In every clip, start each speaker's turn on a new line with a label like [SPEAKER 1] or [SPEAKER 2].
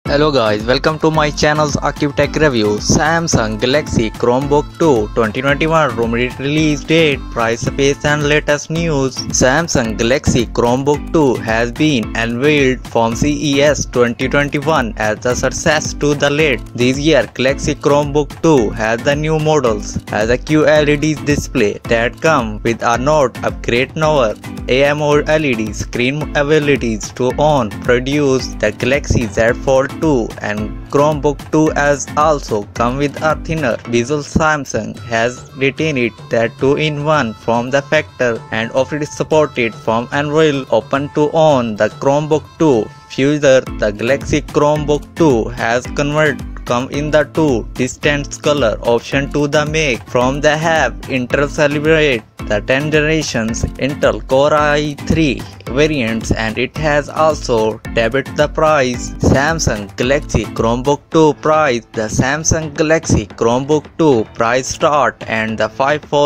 [SPEAKER 1] Hello guys, welcome to my channel's Aqib Tech review. Samsung Galaxy Chromebook 2 2021 release date, price, space and latest news. Samsung Galaxy Chromebook 2 has been unveiled from CES 2021 as a success to the late. This year Galaxy Chromebook 2 has the new models as a QLED display that come with a note upgrade over AMOLED LED screen abilities to produce the Galaxy Z Fold 2 and Chromebook 2 as also come with a thinner bezel. Samsung has retained that 2-in-1 form the factor and offered supported from Unreal Open to on the Chromebook 2. Further, the Galaxy Chromebook 2 has come in the two distinct color option to the make from the have Intel celebrate the 10 generations Intel Core i3 variants, and it has also debuted the price. Samsung Galaxy Chromebook 2 price. The Samsung Galaxy Chromebook 2 price start and the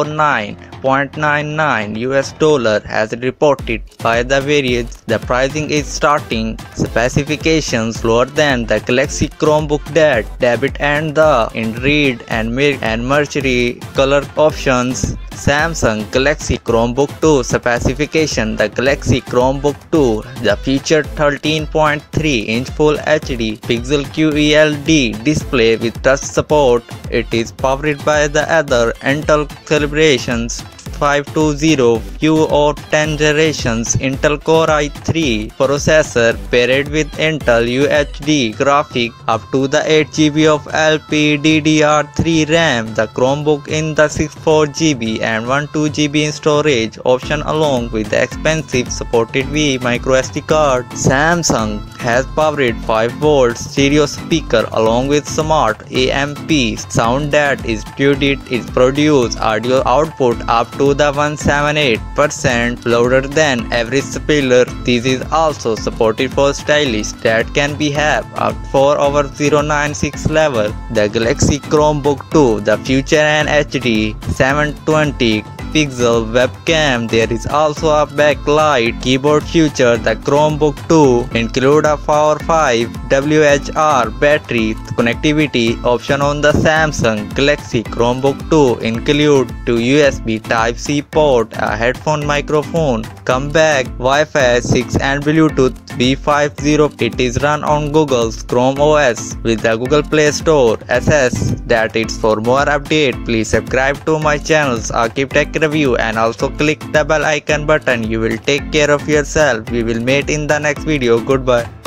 [SPEAKER 1] $549.99 as reported by the various. The pricing is starting specifications lower than the Galaxy Chromebook that debut and the in red and mercury color options. Samsung Galaxy Chromebook 2 specification. The Galaxy Chromebook 2 the featured 13.3-inch Full HD pixel QLED display with touch support. It is powered by the other Intel celebrations 520Q or 10 generations Intel Core i3 processor paired with Intel UHD graphic up to the 8GB of LPDDR3 RAM. The Chromebook in the 64GB and 12GB in storage option along with the expensive supported V microSD card. Samsung has powered 5V stereo speaker along with smart AMP sound that is produce audio output up to the 178% louder than average speaker. This is also supported for stylish that can be have up 4/096 level. The Galaxy Chromebook 2 the feature an HD 720 pixel webcam. There is also a backlight keyboard feature. The Chromebook 2 include a Power 5 WHR battery connectivity option on the Samsung Galaxy Chromebook 2 include two USB Type-C port, a headphone microphone, comeback Wi-Fi 6 and Bluetooth V50. It is run on Google's Chrome OS with the Google Play Store. Assess that it's for more update. Please subscribe to my channel's Aqib Tech review and also click the bell icon button. You will take care of yourself. We will meet in the next video. Goodbye.